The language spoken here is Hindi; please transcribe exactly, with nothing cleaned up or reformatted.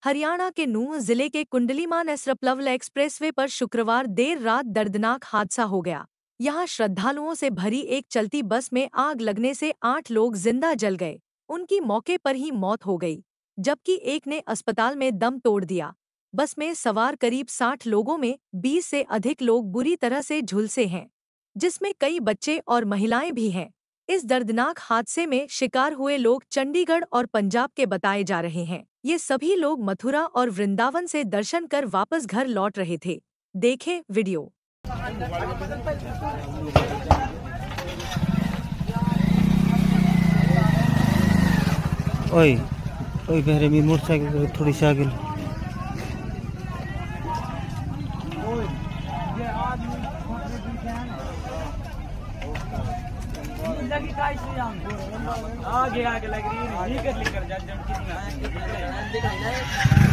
हरियाणा के नूंह जिले के कुंडलीमान एसरप्लवल एक्सप्रेसवे पर शुक्रवार देर रात दर्दनाक हादसा हो गया। यहां श्रद्धालुओं से भरी एक चलती बस में आग लगने से आठ लोग जिंदा जल गए। उनकी मौके पर ही मौत हो गई, जबकि एक ने अस्पताल में दम तोड़ दिया। बस में सवार करीब साठ लोगों में बीस से अधिक लोग बुरी तरह से झुलसे हैं, जिसमें कई बच्चे और महिलाएं भी हैं। इस दर्दनाक हादसे में शिकार हुए लोग चंडीगढ़ और पंजाब के बताए जा रहे हैं। ये सभी लोग मथुरा और वृंदावन से दर्शन कर वापस घर लौट रहे थे। देखें वीडियो। ओए ओए मेरे भी मोटरसाइकिल थोड़ी सी आगे आगे आगे लग रही है, कर लेकर जा जम की